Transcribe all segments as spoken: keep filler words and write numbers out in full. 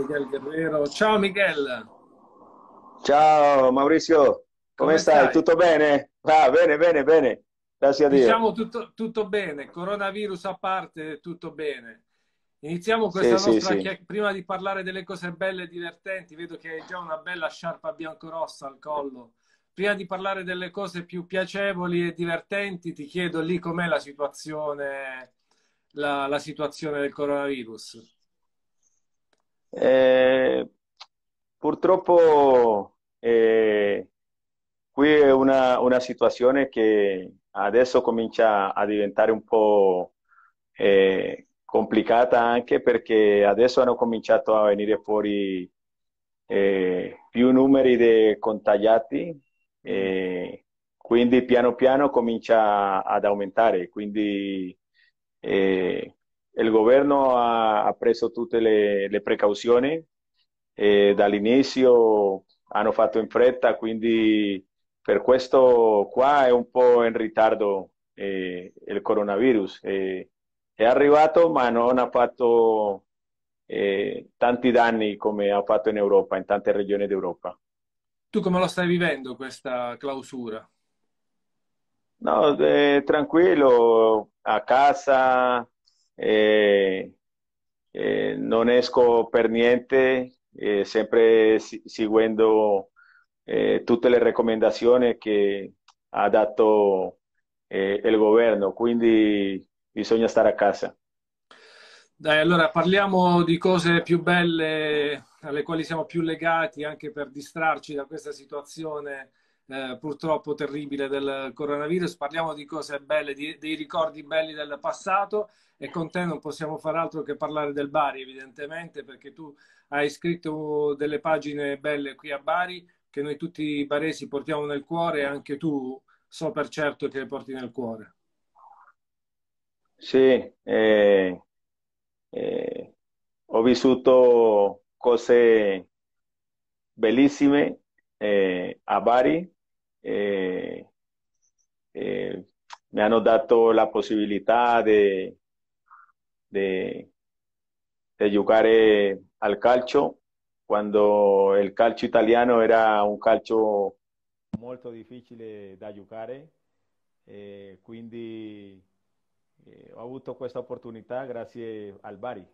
Miguel Guerrero. Ciao Miguel, Ciao Maurizio, come come stai? stai? Tutto bene? Ah, bene, bene, bene, grazie a Dio. Diciamo tutto, tutto bene, coronavirus a parte, tutto bene. Iniziamo Sì, questa sì, nostra sì. chiacchierata. Prima di parlare delle cose belle e divertenti, vedo che hai già una bella sciarpa biancorossa al collo. Prima di parlare delle cose più piacevoli e divertenti, ti chiedo lì com'è la situazione, la, la situazione del coronavirus. Eh, Purtroppo eh, qui è una, una situazione che adesso comincia a diventare un po' eh, complicata anche perché adesso hanno cominciato a venire fuori eh, più numeri di contagiati, Mm. e quindi piano piano comincia ad aumentare. Quindi eh, il governo ha, ha preso tutte le, le precauzioni e dall'inizio hanno fatto in fretta, quindi per questo qua è un po' in ritardo eh, il coronavirus. Eh, è arrivato, ma non ha fatto eh, tanti danni come ha fatto in Europa, in tante regioni d'Europa. Tu come lo stai vivendo questa clausura? No, eh, tranquillo, a casa, eh, eh, non esco per niente, eh, sempre si- seguendo eh, tutte le raccomandazioni che ha dato eh, il governo, quindi bisogna stare a casa. Dai, allora parliamo di cose più belle alle quali siamo più legati anche per distrarci da questa situazione eh, purtroppo terribile del coronavirus. Parliamo di cose belle, di- dei ricordi belli del passato e con te non possiamo far altro che parlare del Bari, evidentemente, perché tu hai scritto delle pagine belle qui a Bari che noi tutti baresi portiamo nel cuore e anche tu so per certo che le porti nel cuore. Sì, eh, eh, ho vissuto cose bellissime eh, a Bari. eh, eh, Mi hanno dato la possibilità di, di, di giocare al calcio quando il calcio italiano era un calcio molto difficile da giocare, e quindi eh, ho avuto questa opportunità grazie al Bari.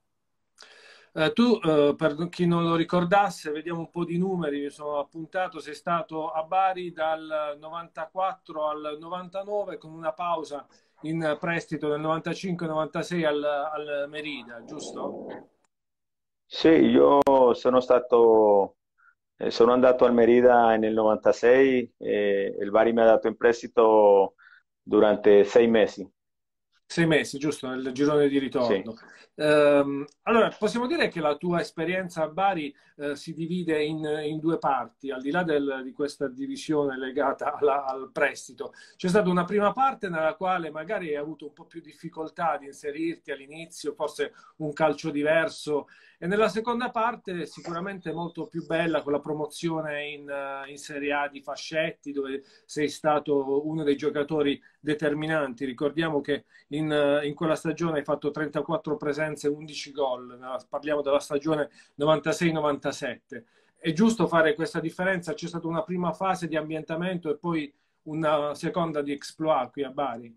Eh, tu, eh, per chi non lo ricordasse, vediamo un po' di numeri, mi sono appuntato, sei stato a Bari dal novantaquattro al novantanove con una pausa in prestito nel novantacinque novantasei al, al Merida, giusto? Sì, io sono stato, eh, sono andato al Merida nel novantasei e il Bari mi ha dato in prestito durante sei mesi. Sei mesi, giusto, nel girone di Sì. ritorno. Ehm, allora, possiamo dire che la tua esperienza a Bari eh, si divide in, in due parti, al di là del- di questa divisione legata alla- al prestito. C'è stata una prima parte nella quale magari hai avuto un po' più difficoltà ad inserirti all'inizio, forse un calcio diverso, e nella seconda parte sicuramente molto più bella con la promozione in, eh, in Serie A di Fascetti, dove sei stato uno dei giocatori determinanti. Ricordiamo che in, eh, in quella stagione hai fatto trentaquattro presenze e undici gol. Parliamo della stagione novantasei novantasette. È giusto fare questa differenza? C'è stata una prima fase di ambientamento e poi una seconda di exploit qui a Bari.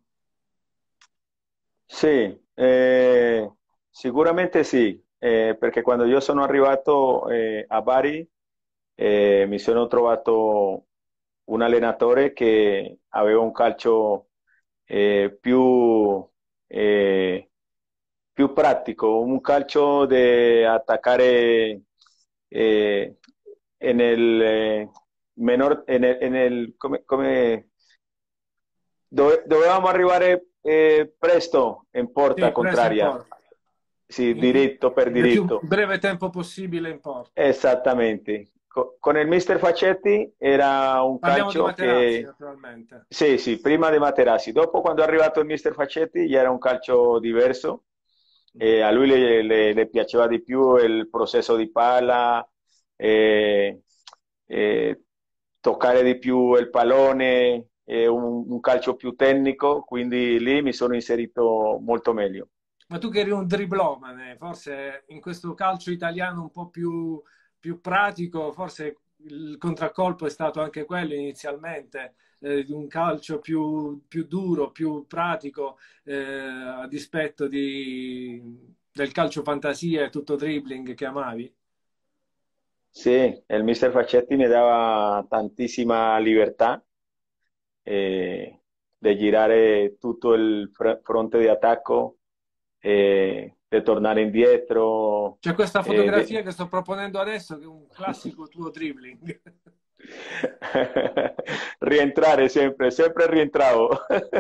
Sì, eh, sicuramente sì, eh, perché quando io sono arrivato eh, a Bari eh, mi sono trovato un allenatore che aveva un calcio eh, più, eh, più pratico, un calcio di attaccare eh, en el eh, menor, en el, en el come, come dove- dovevamo arrivare eh, presto in porta Sì, presto in contraria, porta. sì, In- in- diritto per nel più diritto. breve tempo possibile in porta. Esattamente. Co- con il mister Facchetti era un Parliamo di calcio Materazzi, che, naturalmente. sì, sì, prima di Materazzi. Dopo, quando è arrivato il mister Facchetti, ya era un calcio diverso. E a lui le, le- le piaceva di più il processo di palla, eh, eh, toccare di più il pallone, eh, un, un calcio più tecnico, quindi lì mi sono inserito molto meglio. Ma tu che eri un driblomane, forse in questo calcio italiano un po' più, più pratico, forse il contraccolpo è stato anche quello inizialmente, eh, di un calcio più, più duro, più pratico, eh, a dispetto di- del calcio fantasia e tutto dribbling che amavi. Sí, el mister Facchetti me daba tantísima libertad eh, de girar eh, tutto il fr- fronte di attacco, eh, de tornare indietro. C'è questa eh, fotografia de- che sto proponendo adesso, che è un classico tuo dribbling. Rientrare sempre, sempre rientravo.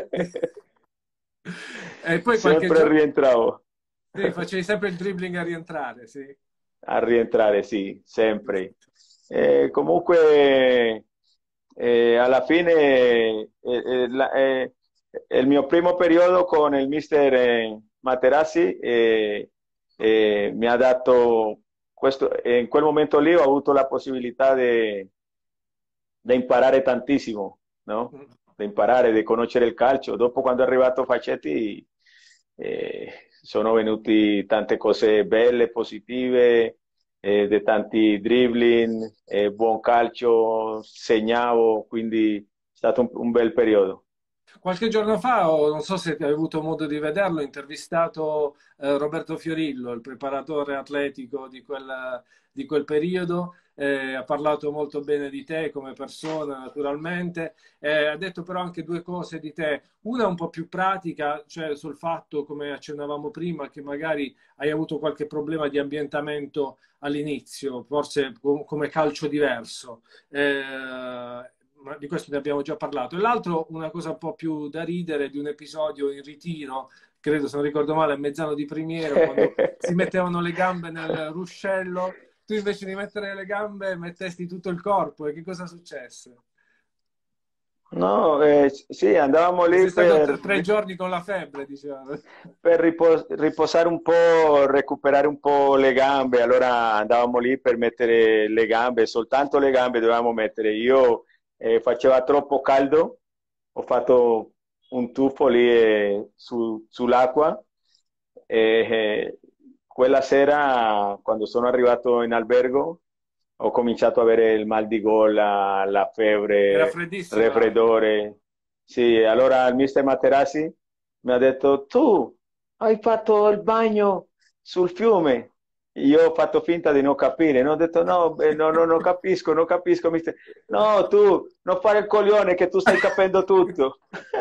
E poi qualche Sempre giorno... rientravo. Sì, facevi sempre il dribbling a rientrare, sì. A rientrare, sì, sempre. Eh, comunque, eh, alla fine, eh, eh, la- eh, il mio primo periodo con il mister eh, Materazzi eh, eh, mi ha dato questo, in quel momento lì ho avuto la possibilità di di imparare tantissimo, no? Di imparare, di conoscere il calcio. Dopo, quando è arrivato Facchetti, eh, sono venuti tante cose belle, positive, eh, di tanti dribbling, eh, buon calcio, segnavo, quindi è stato un, un bel periodo. Qualche giorno fa, o non so se hai avuto modo di vederlo, ho intervistato eh, Roberto Fiorillo, il preparatore atletico di quel, di quel periodo. Eh, ha parlato molto bene di te come persona, naturalmente. Eh, ha detto però anche due cose di te. Una un po' più pratica, cioè sul fatto, come accennavamo prima, che magari hai avuto qualche problema di ambientamento all'inizio, forse com- come calcio diverso. Eh, ma di questo ne abbiamo già parlato. E l'altro, una cosa un po' più da ridere, di un episodio in ritiro, credo se non ricordo male, a Mezzano di Primiero, quando si mettevano le gambe nel ruscello, tu invece di mettere le gambe mettesti tutto il corpo. E che cosa successe? No, eh, sì, andavamo Sei lì stato per, t- tre giorni con la febbre, diciamo. per ripo- riposare un po', recuperare un po' le gambe. Allora andavamo lì per mettere le gambe, soltanto le gambe dovevamo mettere. Io eh, faceva troppo caldo, ho fatto un tuffo lì eh, su- sull'acqua e eh, quella sera, quando sono arrivato in albergo, ho cominciato ad avere il mal di gola, la Era febbre, freddissima l'acqua. raffreddore. Sì, allora il mister Materassi mi ha detto, tu hai fatto il bagno sul fiume. Io ho fatto finta di non capire, no? Ho detto no, beh, no, no, non capisco, non capisco, mister. No, tu non fare il coglione che tu stai capendo tutto.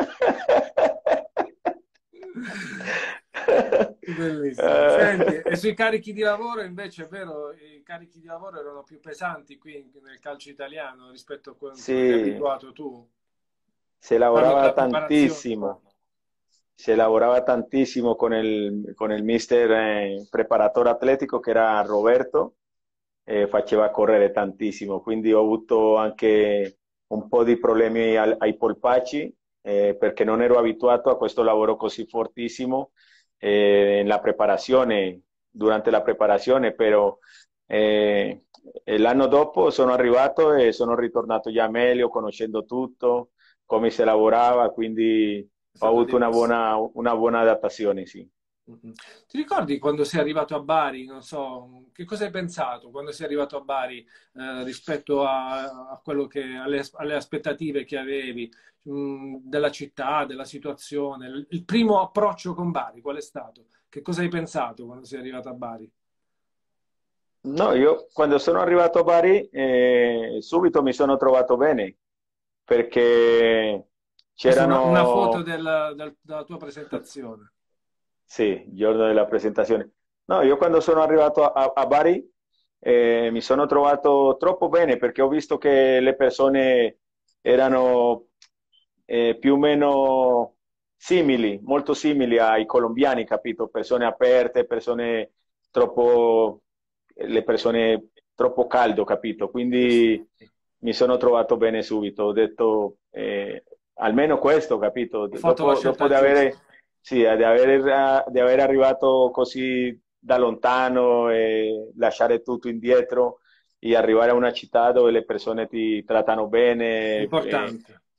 Bellissimo. Senti, Eh, e sui carichi di lavoro invece è vero, i carichi di lavoro erano più pesanti qui nel calcio italiano rispetto a quanto eri sì, abituato tu. se Parlo lavorava della preparazione tantissimo, proprio. se lavorava tantissimo con il, con il mister eh, preparatore atletico che era Roberto, eh, faceva correre tantissimo, quindi ho avuto anche un po' di problemi al- ai polpacci eh, perché non ero abituato a questo lavoro così fortissimo eh, nella preparazione, durante la preparazione, però eh, l'anno dopo sono arrivato e sono ritornato già meglio, conoscendo tutto, come si lavorava, quindi È ho stato avuto una diverso. buona, una buona adattazione, sì. Mhm. Ti ricordi quando sei arrivato a Bari? Non so, che cosa hai pensato quando sei arrivato a Bari eh, rispetto a, a quello che, alle, alle aspettative che avevi mh, della città, della situazione? Il, il primo approccio con Bari, qual è stato? Che cosa hai pensato quando sei arrivato a Bari? No, io quando sono arrivato a Bari eh, subito mi sono trovato bene perché Questa è una, una foto c'erano, del- del- della tua presentazione. sì, il giorno della presentazione. No, io quando sono arrivato a, a Bari eh, mi sono trovato troppo bene perché ho visto che le persone erano eh, più o meno simili, molto simili ai colombiani, capito? Persone aperte, persone troppo, le persone troppo caldo, capito? Sì, sì. Quindi mi sono trovato bene subito. Ho detto eh, almeno questo, capito? Hai fatto la Dopo, dopo scelta di avere, giusta. sì, di aver, di aver arrivato così da lontano e lasciare tutto indietro e arrivare a una città dove le persone ti trattano bene, eh, Importante.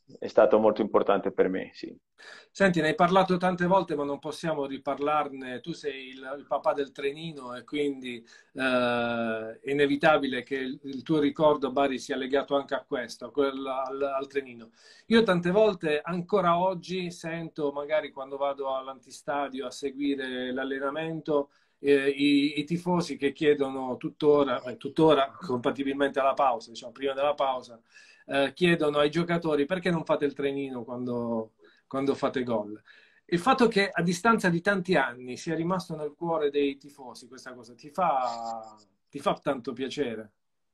è stato molto importante per me, sì. Senti, ne hai parlato tante volte, ma non possiamo riparlarne. Tu sei il, il papà del trenino e quindi eh, è inevitabile che il, il tuo ricordo, Bari, sia legato anche a questo, a quel- al, al trenino. Io tante volte, ancora oggi, sento, magari quando vado all'antistadio a seguire l'allenamento, eh, i, i tifosi che chiedono tuttora, eh, tuttora, compatibilmente alla pausa, diciamo, prima della pausa, eh, chiedono ai giocatori perché non fate il trenino quando quando fate gol. Il fatto che a distanza di tanti anni sia rimasto nel cuore dei tifosi questa cosa ti fa, ti fa tanto piacere.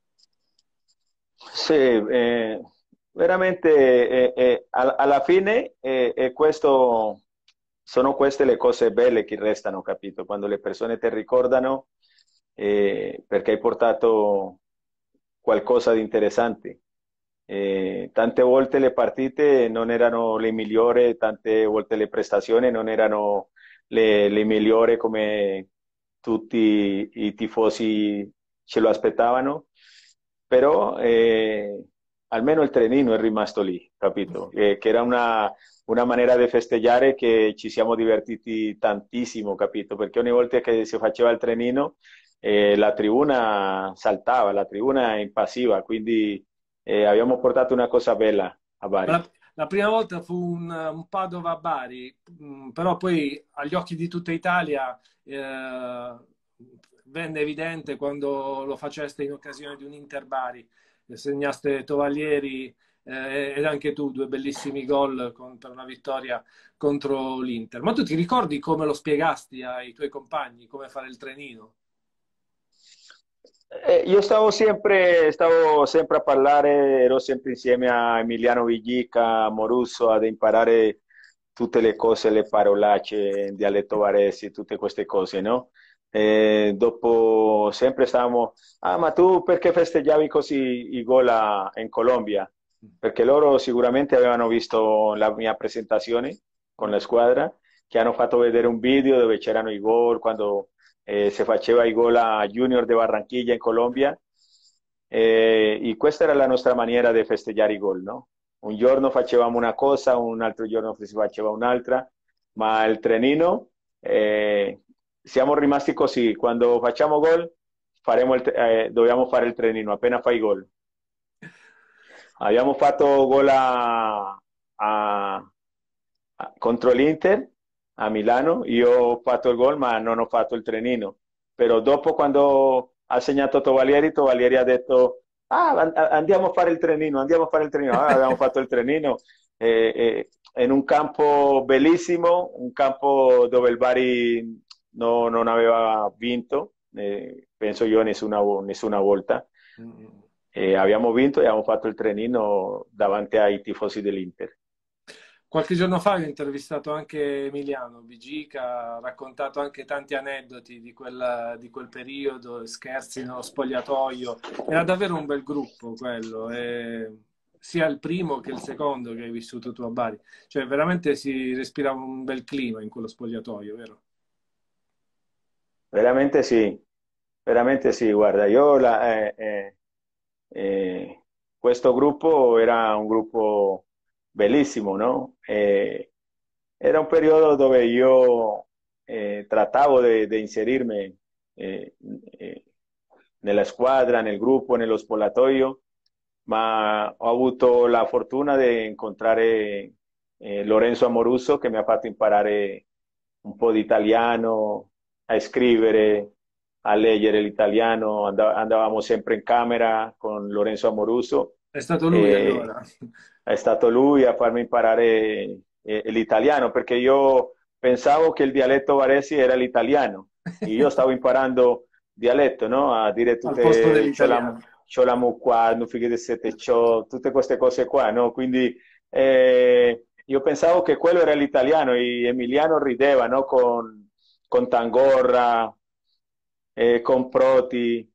Sì, eh, veramente eh, eh, all- alla fine eh, eh, questo, sono queste le cose belle che restano, capito? Quando le persone ti ricordano eh, perché hai portato qualcosa di interessante. Eh, tante volte le partite non erano le migliori, tante volte le prestazioni non erano le, le migliori come tutti i tifosi ce lo aspettavano, però eh, almeno il trenino è rimasto lì, capito? Eh, che era una, una maniera di festeggiare che ci siamo divertiti tantissimo, capito? Perché ogni volta che si faceva il trenino eh, la tribuna saltava, la tribuna impassiva, quindi eh, abbiamo portato una cosa bella a Bari. La, la prima volta fu un, un Padova-Bari, mh, però poi agli occhi di tutta Italia eh, venne evidente quando lo faceste in occasione di un Inter-Bari, segnaste Tovaglieri eh, ed anche tu due bellissimi gol con- per una vittoria contro l'Inter. Ma tu ti ricordi come lo spiegasti ai tuoi compagni, come fare il trenino? Eh, io stavo sempre, stavo sempre a parlare, ero sempre insieme a Emiliano Vigica, a Morusso, ad imparare tutte le cose, le parolacce in dialetto varese, tutte queste cose, no? E dopo sempre stavamo, ah, ma tu perché festeggiavi così i gol a- in Colombia? Perché loro sicuramente avevano visto la mia presentazione con la squadra, che hanno fatto vedere un video dove c'erano i gol, quando eh, se faceva i gol a Junior de Barranquilla in Colombia, eh, e questa era la nostra maniera di festeggiare i gol, no? Un giorno facevamo una cosa, un altro giorno si faceva un'altra, ma il trenino, eh, siamo rimasti così, quando facciamo gol faremo il, eh, dobbiamo fare il trenino, appena fai gol. Abbiamo fatto gol a, a, a, contro l'Inter a Milano, io ho fatto il gol ma non ho fatto il trenino, però dopo quando ha segnato Tovalieri, Tovalieri ha detto ah, andiamo a fare il trenino, andiamo a fare il trenino, allora abbiamo fatto il trenino eh, eh, in un campo bellissimo, un campo dove il Bari no, non aveva vinto, eh, penso io nessuna, nessuna volta. Mm. E abbiamo vinto e abbiamo fatto il trenino davanti ai tifosi dell'Inter. Qualche giorno fa ho intervistato anche Emiliano Bigica, ha raccontato anche tanti aneddoti di quel, di quel periodo, scherzi nello spogliatoio. Era davvero un bel gruppo quello, e sia il primo che il secondo che hai vissuto tu a Bari. Cioè, veramente si respirava un bel clima in quello spogliatoio, vero? Veramente sì, veramente sì, guarda, io la, eh, eh, eh, questo gruppo era un gruppo bellissimo, no? Eh, era un periodo dove io eh, trattavo di inserirmi eh, eh, nella squadra, nel gruppo, nello spogliatoio, ma ho avuto la fortuna di incontrare eh, Lorenzo Amoruso che mi ha fatto imparare un po' di italiano, a scrivere, a leggere l'italiano. And- andavamo sempre in camera con Lorenzo Amoruso È stato lui e allora. è stato lui a farmi imparare eh, l'italiano perché io pensavo che il dialetto varesi era l'italiano e io stavo imparando dialetto, no? A dire Al posto tutte c'ho la, dell'italiano. c'ho la mu qua, non fighe di sette, c'ho tutte queste cose qua, no? Quindi eh, io pensavo che quello era l'italiano e Emiliano rideva, no? Con, con Tangorra, eh, con Proti.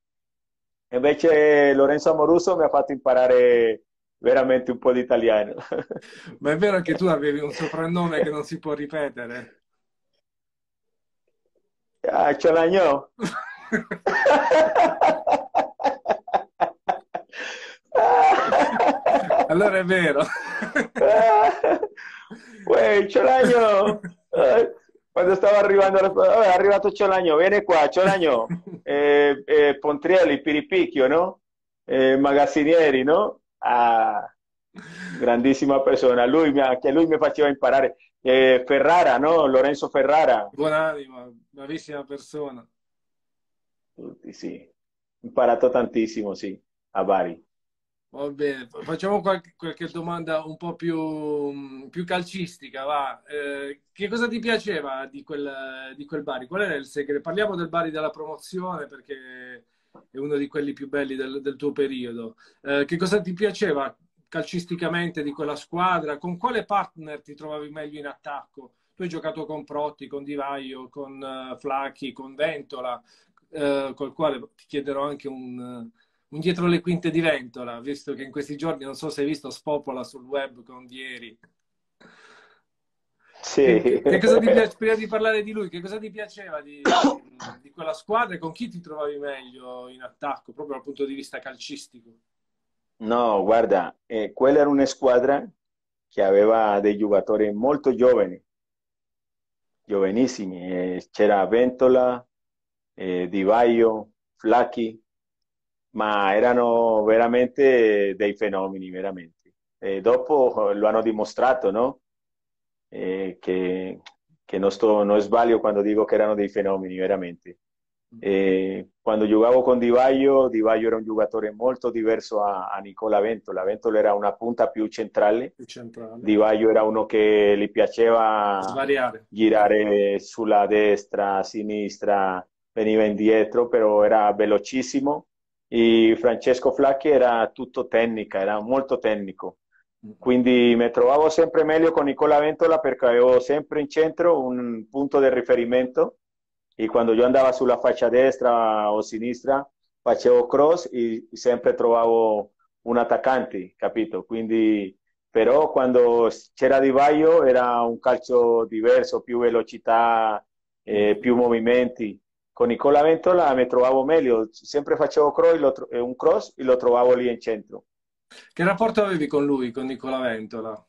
Invece Lorenzo Amoruso mi ha fatto imparare veramente un po' di italiano. Ma è vero che tu avevi un soprannome che non si può ripetere? Ah, ce l'agno. Allora è vero. Uè, Ciolagno, eh, quando stavo arrivando, alla- oh, è arrivato Ciolagno, vieni qua, Ciolagno, eh, eh, Pontrielli, Piripicchio, no? Eh, Magazzinieri, no? Ah, grandissima persona, lui mi, anche lui mi faceva imparare. Eh, Ferrara, no? Lorenzo Ferrara, Buonanima, bravissima persona. tutti, sì, ho imparato tantissimo, sì, a Bari. Va bene, facciamo qualche, qualche domanda un po' più, più calcistica, va. Eh, che cosa ti piaceva di quel, di quel Bari? Qual era il segreto? Parliamo del Bari della promozione perché è uno di quelli più belli del, del tuo periodo. Eh, che cosa ti piaceva calcisticamente di quella squadra? Con quale partner ti trovavi meglio in attacco? Tu hai giocato con Protti, con Di Vaio, con uh, Flacchi, con Ventola, eh, col quale ti chiederò anche un un dietro le quinte di Ventola, visto che in questi giorni, non so se hai visto, spopola sul web con Vieri. Che, Sì. che- che cosa ti piace, prima di parlare di lui, che cosa ti piaceva di, di quella squadra e con chi ti trovavi meglio in attacco, proprio dal punto di vista calcistico? No, guarda, eh, quella era una squadra che aveva dei giocatori molto giovani, giovanissimi. Eh, c'era Ventola, eh, Di Vaio, Flacchi, ma erano veramente dei fenomeni, veramente. E dopo eh, lo hanno dimostrato, no? Eh, che, che non sto, non sbaglio quando dico che erano dei fenomeni, veramente. E quando giocavo con Di Vaio, Di Vaio era un giocatore molto diverso a, a Nicola Ventola. Ventola era una punta più centrale, Il centrale. Di Vaio era uno che gli piaceva Svariare. girare sulla destra, a sinistra, veniva indietro, però era velocissimo. E Francesco Flacchi era tutto tecnica, era molto tecnico. Quindi mi trovavo sempre meglio con Nicola Ventola perché avevo sempre in centro un punto di riferimento e quando io andavo sulla faccia destra o sinistra facevo cross e sempre trovavo un attaccante, capito? Quindi, però quando c'era Di Vaio era un calcio diverso, più velocità, eh, più movimenti. Con Nicola Ventola mi trovavo meglio, sempre facevo cross, lo tro- un cross e lo trovavo lì in centro. Che rapporto avevi con lui, con Nicola Ventola?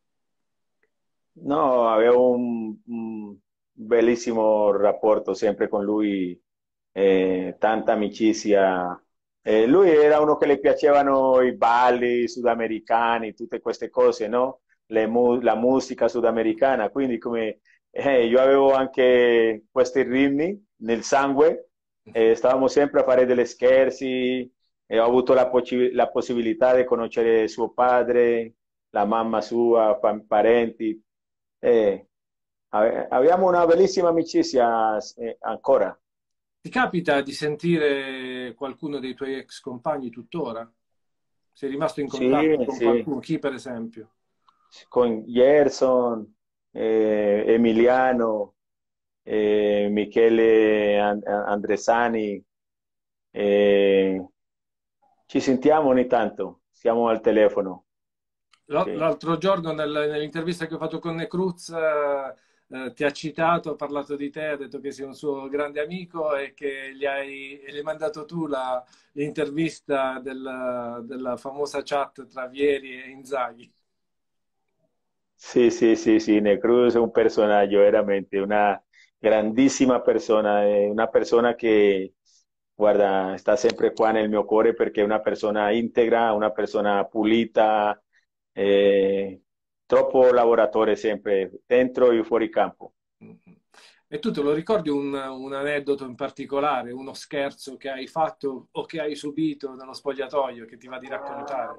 No, avevo un, un bellissimo rapporto sempre con lui, eh, tanta amicizia. Eh, lui era uno che le piacevano i balli sudamericani, tutte queste cose, no? Le mu- la musica sudamericana, quindi come eh, io avevo anche questi ritmi nel sangue, eh, stavamo sempre a fare delle scherzi, e ho avuto la, possi- la possibilità di conoscere suo padre, la mamma sua, pa- parenti. Eh, ave- abbiamo una bellissima amicizia eh, ancora. Ti capita di sentire qualcuno dei tuoi ex compagni tuttora? Sei rimasto in Sì, contatto con sì, qualcuno? Chi, per esempio? con Gerson, eh, Emiliano, eh, Michele An- Andresani, eh, ci sentiamo ogni tanto, siamo al telefono. L- Sì. L'altro giorno nel- nell'intervista che ho fatto con Necruz eh, eh, ti ha citato, ha parlato di te, ha detto che sei un suo grande amico e che gli hai, e gli hai mandato tu la- l'intervista della, della famosa chat tra Vieri e Inzaghi. Sì, sì, sì, sì, Necruz è un personaggio, veramente una grandissima persona, è una persona che, guarda, sta sempre qua nel mio cuore perché è una persona integra, una persona pulita, eh, troppo lavoratore sempre, dentro e fuori campo. E tu te lo ricordi un, un aneddoto in particolare, uno scherzo che hai fatto o che hai subito nello spogliatoio che ti va di raccontare?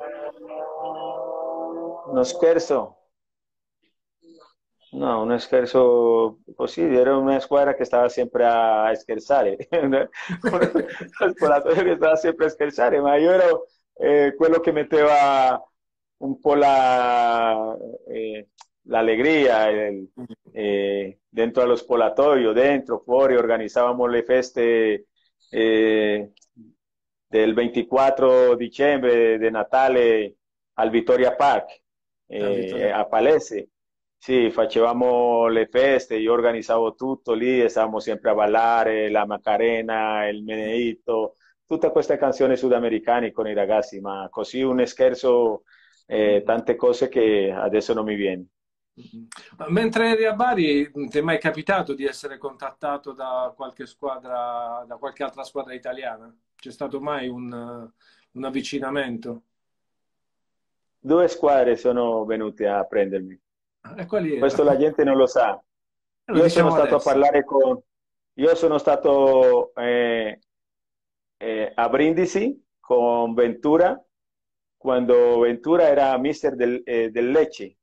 Uno scherzo? No, uno scherzo così, era una squadra che stava sempre a, a scherzare, uno spogliatoio che stava sempre a scherzare, ma io ero eh, quello che metteva un po' la, eh, l'allegria el- eh, dentro allo spogliatoio, dentro, fuori, organizzavamo le feste eh, del ventiquattro dicembre di Natale al Vittoria Park, Ah, eh, Vittoria. a Palese. Sì, facevamo le feste, io organizzavo tutto lì e stavamo sempre a ballare, la Macarena, il Meneito, tutte queste canzoni sudamericane con i ragazzi, ma così un scherzo eh, tante cose che adesso non mi viene. Ma mentre eri a Bari, ti è mai capitato di essere contattato da qualche squadra, da qualche altra squadra italiana? C'è stato mai un, un avvicinamento? Due squadre sono venute a prendermi. E quali Questo la erano? gente non lo sa. E lo Io sono diciamo stato a adesso. parlare con, io sono stato eh, eh, a Brindisi con Ventura quando Ventura era mister del, eh, del Lecce.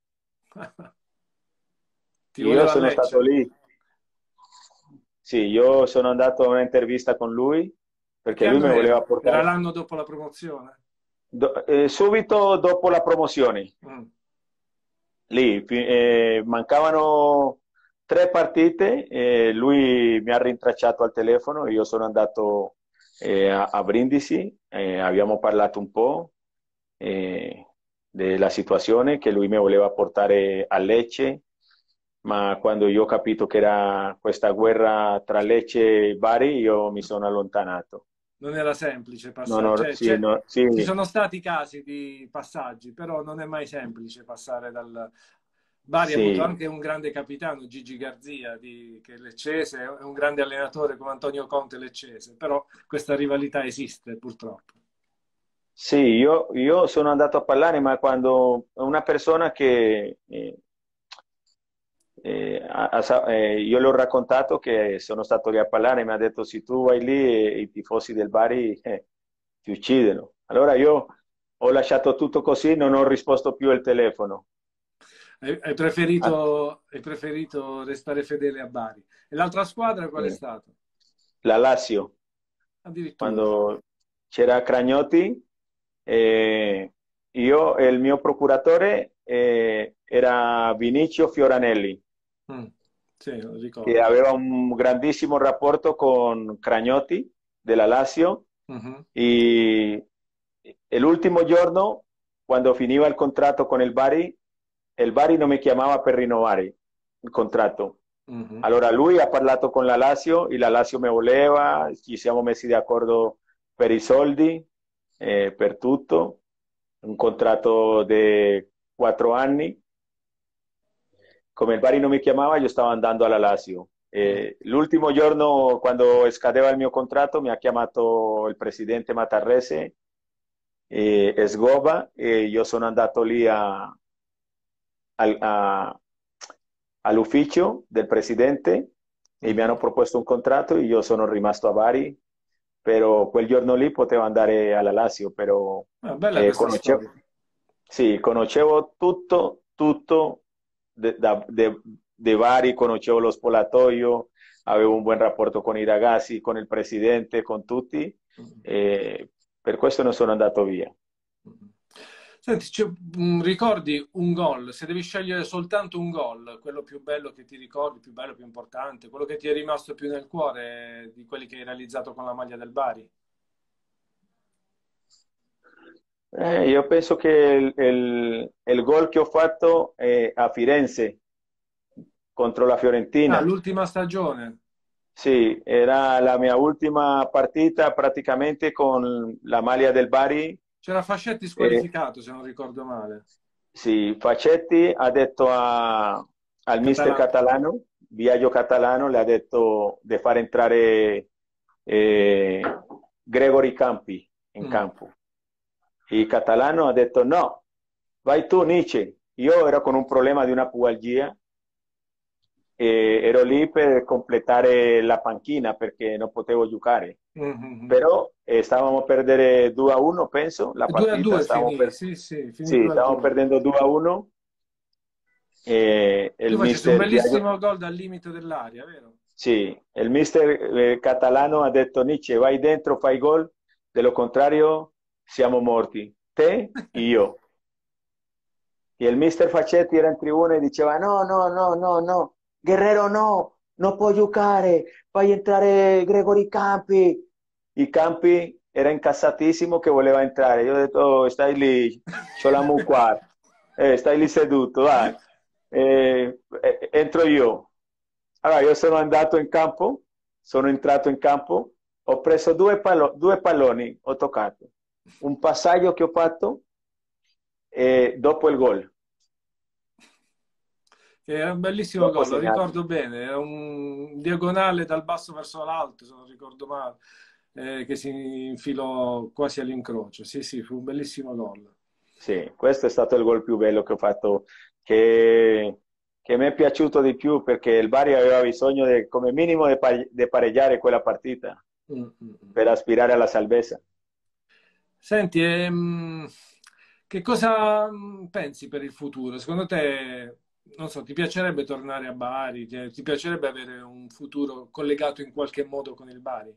Ti Io voleva a sono stato Lecce? lì. Sì, io sono andato a un'intervista con lui Che perché lui anno mi voleva era? Era portare l'anno dopo la promozione? do- eh, subito dopo la promozione. Mm. Lì fi- eh, mancavano tre partite e lui mi ha rintracciato al telefono. Io sono andato eh, a, a Brindisi, eh, abbiamo parlato un po' eh, della situazione che lui mi voleva portare a Lecce, ma quando io ho capito che era questa guerra tra Lecce e Bari, io mi sono allontanato. Non era semplice Non passare, ho- cioè, sì, cioè, no, sì, ci sono stati casi di passaggi, però non è mai semplice passare dal... Bari ha avuto sì. anche un grande capitano, Gigi Garzia, di... che è leccese, è un grande allenatore come Antonio Conte leccese, però questa rivalità esiste purtroppo. Sì, io, io sono andato a parlare, ma quando una persona che eh, eh, ha- ha- eh, io le ho raccontato che sono stato lì a parlare, mi ha detto se tu vai lì e i tifosi del Bari eh, ti uccidono. Allora io ho lasciato tutto così, non ho risposto più al telefono. Hai, hai Ah, preferito, hai preferito restare fedele a Bari. E l'altra squadra qual è eh, stata? la Lazio, Addirittura. quando c'era Cragnotti, eh, io e il mio procuratore eh, era Vinicio Fioranelli, Mm, sì, lo che ricordo. aveva un grandissimo rapporto con Cragnotti della Lazio Mhm, e, e l'ultimo giorno, quando finiva il contratto con il Bari, il Bari non mi chiamava per rinnovare il contratto. mhm. Allora lui ha parlato con la Lazio e la Lazio mi voleva, ci siamo messi d'accordo per i soldi, eh, per tutto, un contratto di quattro anni. Come il Bari non mi chiamava, io stavo andando alla Lazio. Mm. E l'ultimo giorno, quando scadeva il mio contratto, mi ha chiamato il presidente Matarrese e Sgoba e io sono andato lì a, al- a- all'ufficio del presidente e mi hanno Mhm. proposto un contratto e io sono rimasto a Bari, però quel giorno lì potevo andare alla Lazio, però Ah, bella eh, questa conoscevo, storia. sì, conoscevo tutto, tutto de, da- de- de Bari, conoscevo lo spogliatoio, avevo un buon rapporto con i ragazzi, con il presidente, con tutti, Mm. e per questo non sono andato via. Senti, c'è- mm, ricordi un gol? Se devi scegliere soltanto un gol, quello più bello che ti ricordi, più bello, più importante, quello che ti è rimasto più nel cuore di quelli che hai realizzato con la maglia del Bari? Eh, io penso che il, il- il gol che ho fatto eh, a Firenze contro la Ah, Fiorentina, l'ultima stagione. sì, era la mia ultima partita praticamente con la maglia del Bari. C'era Fascetti eh, squalificato, se non ricordo male. sì, Facetti ha detto a- al mister Catalano. Catalano, Viaggio Catalano, le ha detto di far entrare eh, Gregory Campi in Mm. campo. Il Catalano ha detto no, vai tu Nietzsche. Io ero con un problema di una pubalgia e ero lì per completare la panchina perché non potevo giocare. Mhm. Però eh, stavamo a perdere due a uno, penso, la due a partita, due stavamo, finì, per... sì, sì, finì sì, due a stavamo due. perdendo due a uno e Tu il facessi un mister Biagio... bellissimo gol dal limite dell'aria, vero? Sì, il mister eh, Catalano ha detto Nietzsche, vai dentro, fai gol, dello contrario siamo morti, te e io. E il mister Facetti era in tribuna e diceva no, no, no, no, no, Guerrero no, non può giocare, fai entrare Gregory Campi. I Campi era incazzatissimo che voleva entrare. Io ho detto, oh, stai lì, c'ho la qua, eh, stai lì seduto, vai. Eh, eh, entro io. Allora, io sono andato in campo, sono entrato in campo, ho preso due, pallo- due palloni, ho toccato. Un passaggio che ho fatto eh, dopo il gol. Che era un bellissimo Dopo gol, lo segnato. ricordo bene, era un diagonale dal basso verso l'alto, se non ricordo male, eh, che si infilò quasi all'incrocio. Sì, sì, fu un bellissimo gol. Sì, questo è stato il gol più bello che ho fatto, che, che mi è piaciuto di più perché il Bari aveva bisogno de- come minimo di pareggiare quella partita Mm, mm, mm. per aspirare alla salvezza. Senti, ehm, che cosa mm, pensi per il futuro? Secondo te, non so, ti piacerebbe tornare a Bari? Ti, ti piacerebbe avere un futuro collegato in qualche modo con il Bari?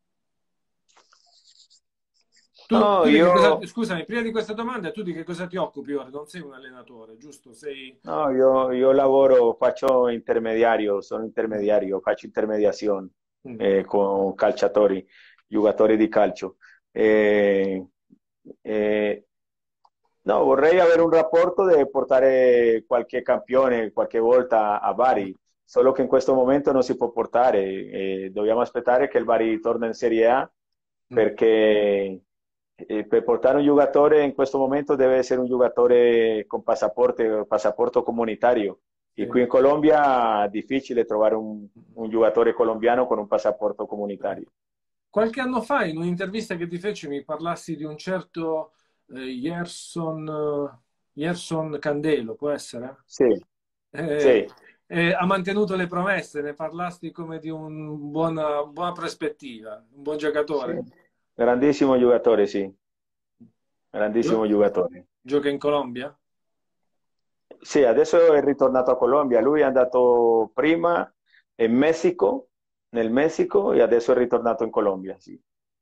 Tu, No, tu di che cosa, io, scusami, prima di questa domanda, tu di che cosa ti occupi ora? Non sei un allenatore, giusto? Sei... no, io, io lavoro, faccio intermediario, sono intermediario, faccio intermediazione Mm, eh, con calciatori, giocatori di calcio. Eh, eh, no, vorrei avere un rapporto di portare qualche campione qualche volta a Bari, solo che in questo momento non si può portare. Eh, dobbiamo aspettare che il Bari torni in Serie A mm, perché eh, per portare un giocatore in questo momento deve essere un giocatore con passaporto, passaporto comunitario. E qui sì. in Colombia è difficile trovare un, un giocatore colombiano con un passaporto comunitario. Qualche anno fa, in un'intervista che ti feci, mi parlassi di un certo eh, Yerson, eh, Yerson Candelo, può essere? Sì, Eh, sì, eh, ha mantenuto le promesse, ne parlasti come di un buona, buona prospettiva, un buon sì. giocatore. Grandissimo giocatore, sì, Gio- grandissimo giocatore. Gioca in Colombia? Sì, adesso è ritornato a Colombia. Lui è andato prima in Messico, nel Messico, e adesso è ritornato in Colombia. Sì.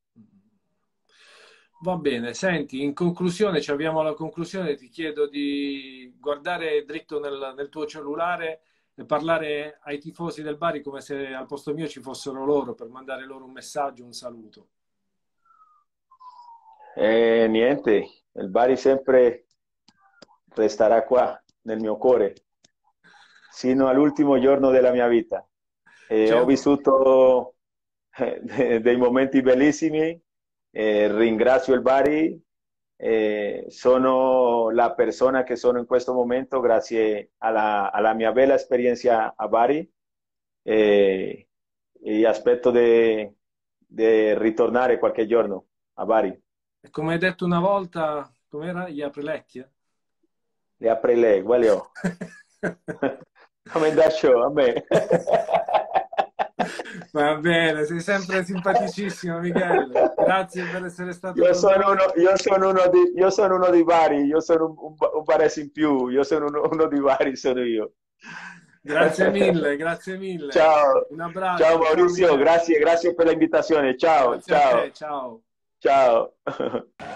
Va bene, senti, in conclusione, ci avviamo alla conclusione, ti chiedo di guardare dritto nel, nel tuo cellulare e parlare ai tifosi del Bari come se al posto mio ci fossero loro per mandare loro un messaggio, un saluto. E niente, il Bari sempre resterà qua, nel mio cuore, sino all'ultimo giorno della mia vita. E C'è ho un- vissuto eh, dei momenti bellissimi, eh, ringrazio il Bari, eh, sono la persona che sono in questo momento grazie alla, alla mia bella esperienza a Bari e, e aspetto di ritornare qualche giorno a Bari. Come hai detto una volta, com'era? Gli Aprilecchia? Le apre lei, valeu. Come da show, a me. Va bene, sei sempre simpaticissimo, Michele. Grazie per essere stato Io con sono noi. uno, io sono uno di, io sono uno di vari, io sono un, un, un Baresi in più, io sono uno, uno di vari, sono io. Grazie mille, grazie mille. Ciao, Un ciao abbraccio, ciao Maurizio, Michele. grazie, grazie per l'invitazione, ciao, Grazie a te, ciao, ciao. ciao.